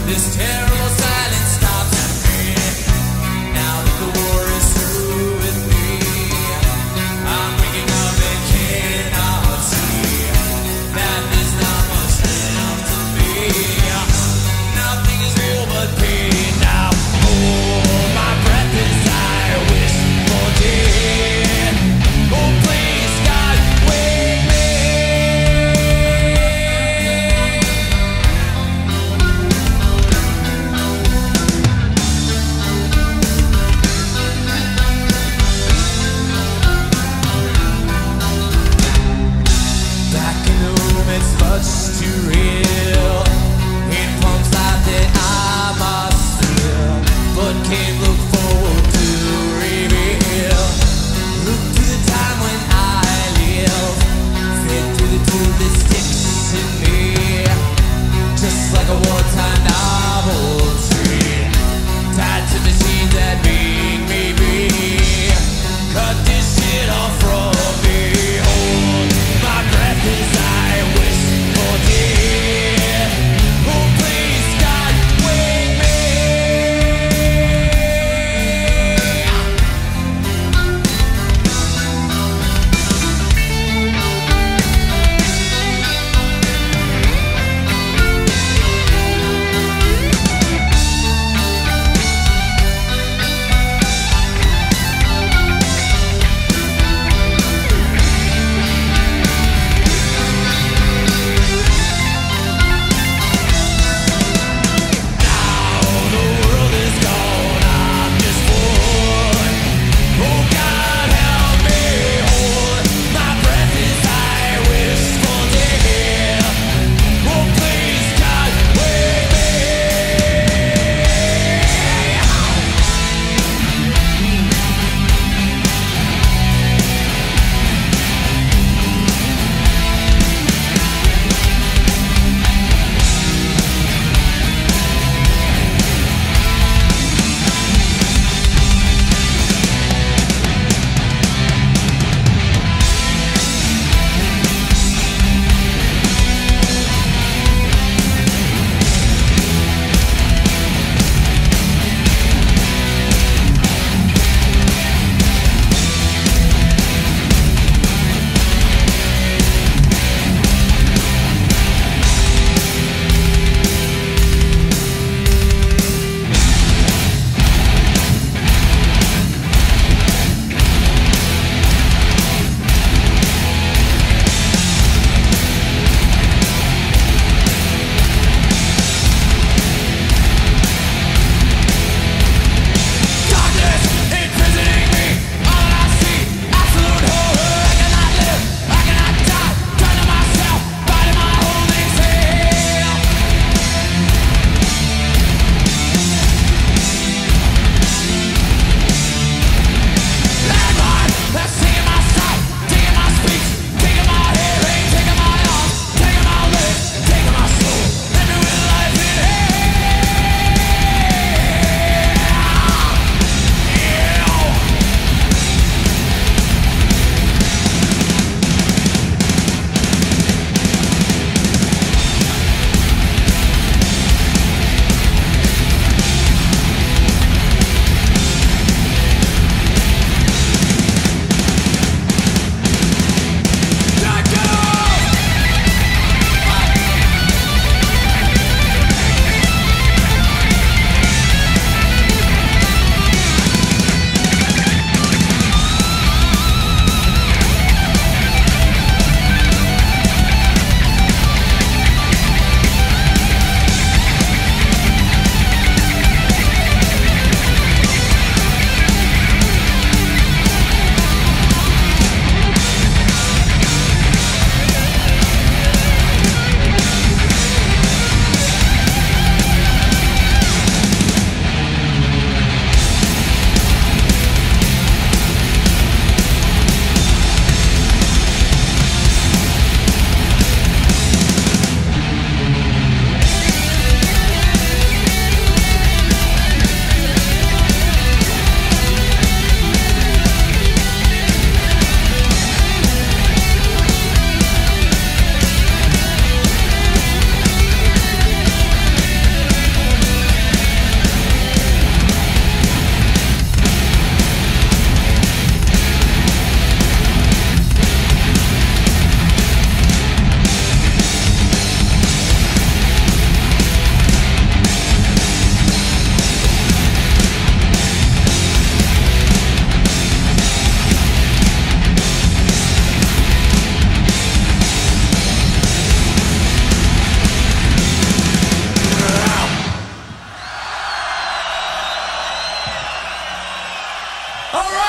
This terrible silence stops at me. Now that the war is through with me, I'm waking up and cannot see that there's not much left to me. Nothing is real but pain now. Hold my breath as I wish for dead. Oh please God, wake me. Back in the room, it's much too real. It pumps life that I must feel, but can't look forward to reveal. Look to the time when I live, fed through the tube that sticks in me, just like a one-time novelty, tied to machines that make me be. Cut this shit off from me. Hold my breath as I wish for death.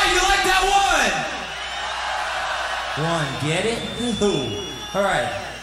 you like that one? One, get it? All right.